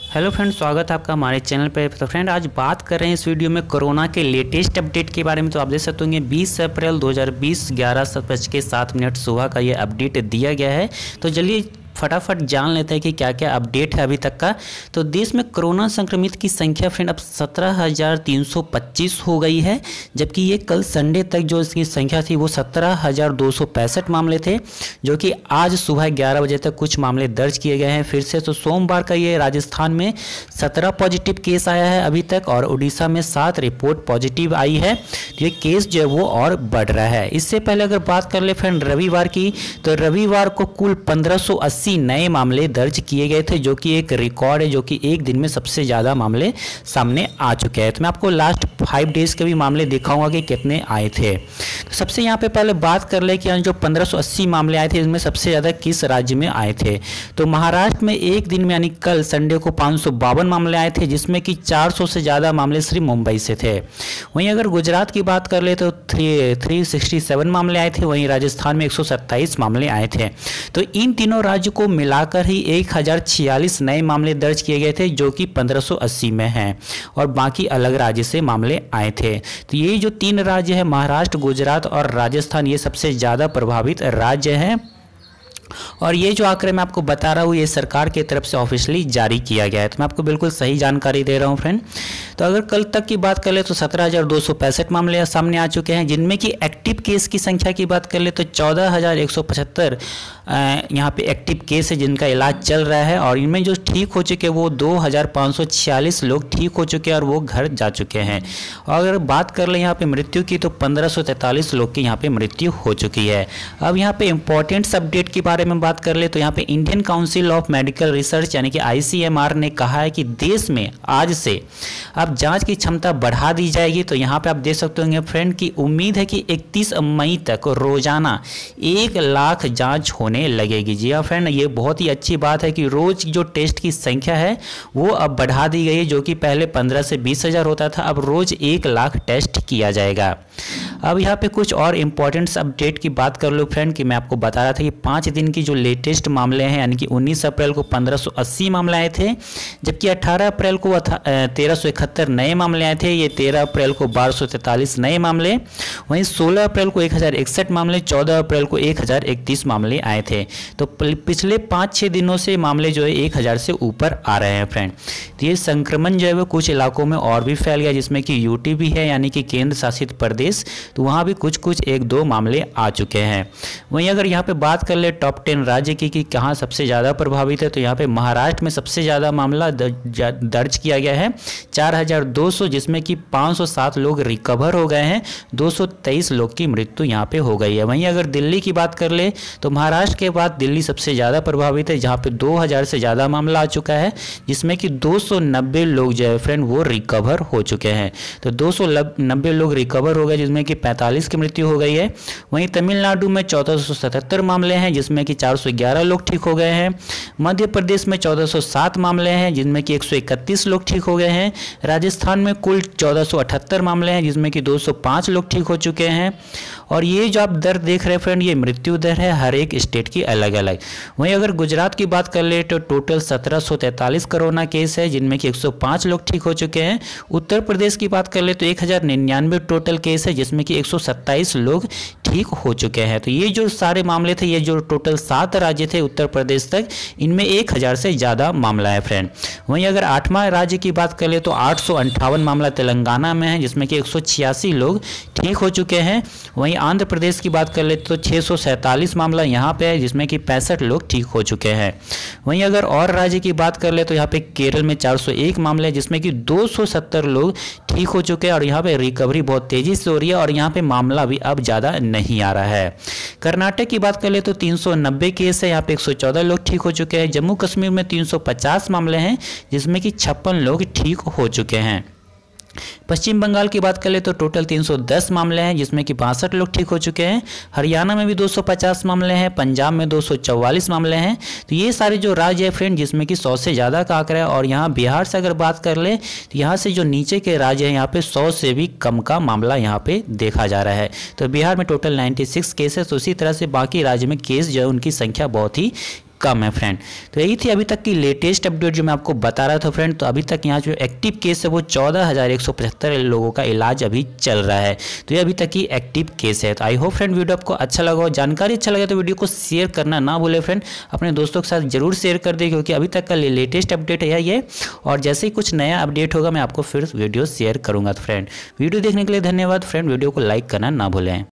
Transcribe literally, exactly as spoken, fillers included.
Hello friend, स्वागत है आपका हमारे चैनल पे। तो फ्रेंड आज बात कर रहे हैं इस वीडियो में कोरोना के लेटेस्ट अपडेट के बारे में। तो आप देख सकते होंगे बीस अप्रैल दो हज़ार बीस ग्यारह बज के सात मिनट सुबह का ये अपडेट दिया गया है। तो चलिए फटाफट जान लेते हैं कि क्या क्या अपडेट है अभी तक का। तो देश में कोरोना संक्रमित की संख्या फ्रेंड अब सत्रह हज़ार तीन सौ पच्चीस हो गई है, जबकि ये कल संडे तक जो इसकी संख्या थी वो सत्रह हज़ार दो सौ पैंसठ मामले थे, जो कि आज सुबह ग्यारह बजे तक कुछ मामले दर्ज किए गए हैं फिर से। तो सोमवार का ये राजस्थान में सत्रह पॉजिटिव केस आया है अभी तक, और उड़ीसा में सात रिपोर्ट पॉजिटिव आई है। तो ये केस जो है वो और बढ़ रहा है। इससे पहले अगर बात कर ले फ्रेंड रविवार की, तो रविवार को कुल पंद्रह सौ अस्सी नए मामले दर्ज किए गए थे, जो कि एक रिकॉर्ड है, जो कि एक दिन में सबसे ज़्यादा मामले सामने आ चुके हैं। तो मैं आपको लास्ट फाइव डेज के भी मामले दिखाऊंगा कि कितने आए थे। तो सबसे यहाँ पे पहले बात कर ले कि जो पंद्रह सौ अस्सी मामले आए थे, इसमें सबसे ज़्यादा किस राज्य में आए थे। तो महाराष्ट्र में एक दिन में यानी कल संडे को पाँच सौ बावन मामले आए थे, जिसमें कि चार सौ से ज़्यादा मामले सिर्फ मुंबई से थे। वहीं अगर गुजरात की बात कर ले तो थ्री थ्री सिक्सटी सेवन मामले आए थे। वहीं राजस्थान में एक सौ सत्ताईस मामले आए थे। तो इन तीनों राज्यों को मिलाकर ही एक हज़ार छियालीस नए मामले दर्ज किए गए थे, जो कि पंद्रह सौ अस्सी में हैं, और बाकी अलग राज्य से मामले आए थे। तो ये जो तीन राज्य है, महाराष्ट्र, गुजरात और राजस्थान, ये सबसे ज़्यादा प्रभावित राज्य हैं। और ये जो आंकड़े मैं आपको बता रहा हूँ, ये सरकार की तरफ से ऑफिशियली जारी किया गया है। तो मैं आपको बिल्कुल सही जानकारी दे रहा हूँ फ्रेंड। तो अगर कल तक की बात कर ले तो सत्रह हज़ार दो सौ पैंसठ मामले सामने आ चुके हैं, जिनमें कि एक्टिव केस की संख्या की बात कर ले तो चौदह हज़ार एक सौ पचहत्तर यहाँ पे एक्टिव केस है जिनका इलाज चल रहा है। और इनमें जो ठीक हो चुके वो दो हज़ार पाँच सौ छियालीस लोग ठीक हो चुके हैं और वो घर जा चुके हैं। और अगर बात कर ले यहाँ पे मृत्यु की, तो पंद्रह सौ तैंतालीस लोग की यहाँ पे मृत्यु हो चुकी है। अब यहाँ पे इंपॉर्टेंट अपडेट के बारे में बात कर ले तो यहाँ पे Indian council of medical research यानी कि आई सी एम आर ने कहा है कि देश में आज से अब जांच की क्षमता बढ़ा दी जाएगी। तो यहाँ पे आप देख सकते होंगे फ्रेंड की उम्मीद है कि इकतीस मई तक रोजाना एक लाख जांच होने लगेगी। जी हाँ फ्रेंड, ये बहुत ही अच्छी बात है कि रोज जो टेस्ट की संख्या है वो अब बढ़ा दी गई है, जो कि पहले पंद्रह से बीस हजार होता था, अब रोज एक लाख टेस्ट किया जाएगा। अब यहाँ पे कुछ और इम्पोर्टेंट अपडेट की बात कर लो फ्रेंड कि मैं आपको बता रहा था कि पाँच दिन की जो लेटेस्ट मामले हैं, यानी कि उन्नीस अप्रैल को पंद्रह सौ अस्सी मामले आए थे, जबकि अठारह अप्रैल को तेरह सौ इकहत्तर नए मामले आए थे। ये तेरह अप्रैल को बारह सौ तैंतालीस नए मामले, वहीं सोलह अप्रैल को एक हज़ार इकसठ मामले, चौदह अप्रैल को एक हज़ार इकतीस मामले आए थे। तो पिछले पाँच छः दिनों से मामले जो है एक हज़ार से ऊपर आ रहे हैं फ्रेंड। तो ये संक्रमण जो है वो कुछ इलाकों में और भी फैल गया, जिसमें कि यूटी भी है यानी कि केंद्र शासित प्रदेश, तो वहाँ भी कुछ कुछ एक दो मामले आ चुके हैं। वहीं अगर यहाँ पे बात कर ले टॉप टेन राज्य की कि कहाँ सबसे ज़्यादा प्रभावित है, तो यहाँ पे महाराष्ट्र में सबसे ज़्यादा मामला दर्ज किया गया है चार हज़ार दो सौ, जिसमें कि पाँच सौ सात लोग रिकवर हो गए हैं, दो सौ तेईस लोग की मृत्यु यहाँ पे हो गई है। वहीं अगर दिल्ली की बात कर ले तो महाराष्ट्र के बाद दिल्ली सबसे ज़्यादा प्रभावित है, जहाँ पे दो हज़ार से ज़्यादा मामला आ चुका है, जिसमें कि दो सौ नब्बे लोग जो है फ्रेंड वो रिकवर हो चुके हैं। तो दो सौ नब्बे लोग रिकवर हो गए, जिसमें कि पैंतालीस की मृत्यु हो गई है। वहीं तमिलनाडु में चौदह सौ सतहत्तर मामले हैं, जिसमें कि चार सौ ग्यारह लोग ठीक हो गए हैं। मध्य प्रदेश में चौदह सौ सात मामले हैं, जिनमें कि एक सौ इकतीस लोग ठीक हो गए हैं। राजस्थान में कुल चौदह सौ अठहत्तर मामले हैं, जिसमें कि दो सौ पाँच लोग ठीक हो चुके हैं। और ये जो आप दर देख रहे हैं फ्रेंड, ये मृत्यु दर है हर एक स्टेट की अलग अलग। वहीं अगर गुजरात की बात कर ले तो टोटल सत्रह सौ तैंतालीस कोरोना केस है, जिनमें कि एक सौ पाँच लोग ठीक हो चुके हैं। उत्तर प्रदेश की बात कर ले तो एक हज़ार निन्यानवे टोटल केस है, जिसमें कि एक सौ सत्ताईस लोग ठीक हो चुके हैं। तो ये जो सारे मामले थे, ये जो टोटल सात राज्य थे उत्तर प्रदेश तक, इनमें एक हज़ार से ज़्यादा मामला है फ्रेंड। वहीं अगर आठवां राज्य की बात कर ले तो आठ सौ अंठावन मामला तेलंगाना में है, जिसमें कि एक सौ छियासी लोग ठीक हो चुके हैं। वहीं आंध्र प्रदेश की बात कर ले तो छः सौ सैंतालीस मामला यहाँ पे है, जिसमें कि पैंसठ लोग ठीक हो चुके हैं। वहीं अगर और राज्य की बात कर ले तो यहाँ पे केरल में चार सौ एक मामले, जिसमें कि दो सौ सत्तर लोग ठीक हो चुके हैं, और यहाँ पे रिकवरी बहुत तेजी से हो रही है, और यहाँ पे मामला भी अब ज़्यादा नहीं आ रहा है। कर्नाटक की बात कर ले तो तीन सौ नब्बे केस है, यहाँ पे एक सौ चौदह लोग ठीक हो चुके हैं। जम्मू कश्मीर में तीन सौ पचास मामले हैं, जिसमें कि छप्पन लोग ठीक हो चुके हैं। पश्चिम बंगाल की बात कर ले तो टोटल तीन सौ दस मामले हैं, जिसमें कि बासठ लोग ठीक हो चुके हैं। हरियाणा में भी दो सौ पचास मामले हैं, पंजाब में दो सौ चौवालीस मामले हैं। तो ये सारे जो राज्य है फ्रेंड, जिसमें कि सौ से ज़्यादा का आंकड़ा है। और यहाँ बिहार से अगर बात कर ले तो यहाँ से जो नीचे के राज्य हैं, यहाँ पे सौ से भी कम का मामला यहाँ पे देखा जा रहा है। तो बिहार में टोटल छियानवे केसेस, तो उसी तरह से बाकी राज्य में केस जो है उनकी संख्या बहुत ही कम है फ्रेंड। तो यही थी अभी तक की लेटेस्ट अपडेट जो मैं आपको बता रहा था फ्रेंड। तो अभी तक यहाँ जो एक्टिव केस है वो चौदह हज़ार एक सौ पचहत्तर लोगों का इलाज अभी चल रहा है। तो ये अभी तक की एक्टिव केस है। तो आई होप फ्रेंड वीडियो आपको अच्छा लगा हो, जानकारी अच्छा लगा तो वीडियो को शेयर करना ना भूले फ्रेंड, अपने दोस्तों के साथ जरूर शेयर कर दे, क्योंकि अभी तक का लेटेस्ट अपडेट है ये। और जैसे ही कुछ नया अपडेट होगा मैं आपको फिर वीडियो शेयर करूँगा। तो फ्रेंड वीडियो देखने के लिए धन्यवाद फ्रेंड, वीडियो को लाइक करना ना भूलें।